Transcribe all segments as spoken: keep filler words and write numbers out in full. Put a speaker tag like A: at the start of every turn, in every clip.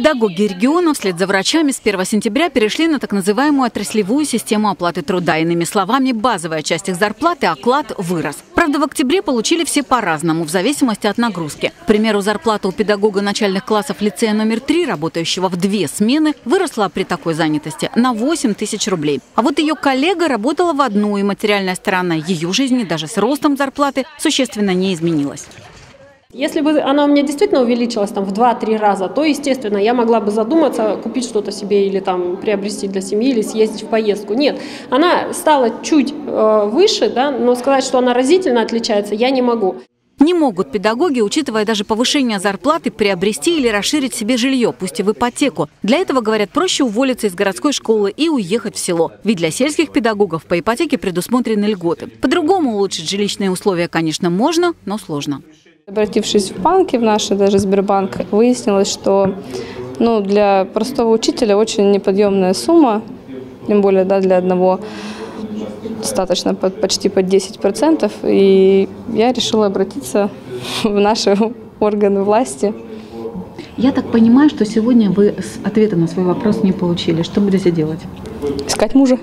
A: Педагоги региона вслед за врачами с первого сентября перешли на так называемую отраслевую систему оплаты труда. Иными словами, базовая часть их зарплаты, оклад, вырос. Правда, в октябре получили все по-разному, в зависимости от нагрузки. К примеру, зарплата у педагога начальных классов лицея номер три, работающего в две смены, выросла при такой занятости на восемь тысяч рублей. А вот ее коллега работала в одну, и материальная сторона ее жизни даже с ростом зарплаты существенно не изменилась.
B: Если бы она у меня действительно увеличилась там в два-три раза, то, естественно, я могла бы задуматься, купить что-то себе или там приобрести для семьи, или съездить в поездку. Нет, она стала чуть э, выше, да, но сказать, что она разительно отличается, я не могу.
A: Не могут педагоги, учитывая даже повышение зарплаты, приобрести или расширить себе жилье, пусть и в ипотеку. Для этого, говорят, проще уволиться из городской школы и уехать в село. Ведь для сельских педагогов по ипотеке предусмотрены льготы. По-другому улучшить жилищные условия, конечно, можно, но сложно.
C: Обратившись в банки, в наши, даже Сбербанк, выяснилось, что ну, для простого учителя очень неподъемная сумма, тем более да, для одного достаточно под, почти под десять процентов. И я решила обратиться в наши органы власти.
A: Я так понимаю, что сегодня вы ответа на свой вопрос не получили. Что будете делать?
C: Искать мужа,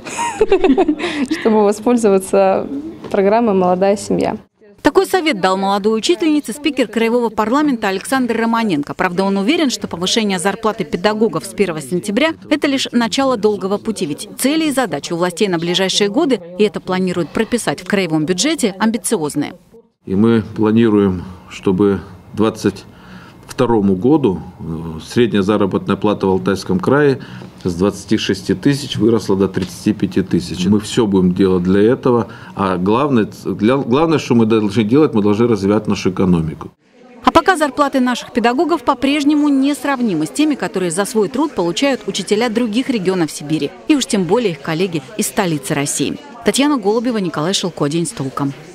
C: чтобы воспользоваться программой «Молодая семья».
A: Такой совет дал молодой учительнице спикер Краевого парламента Александр Романенко. Правда, он уверен, что повышение зарплаты педагогов с первого сентября – это лишь начало долгого пути. Ведь цели и задачи у властей на ближайшие годы, и это планируют прописать в краевом бюджете, амбициозные.
D: И мы планируем, чтобы к двадцать второму году средняя заработная плата в Алтайском крае с двадцати шести тысяч выросла до тридцати пяти тысяч. Мы все будем делать для этого. А главное, для, главное, что мы должны делать, мы должны развивать нашу экономику.
A: А пока зарплаты наших педагогов по-прежнему несравнимы с теми, которые за свой труд получают учителя других регионов Сибири. И уж тем более их коллеги из столицы России. Татьяна Голубева, Николай Шелко. День с толком.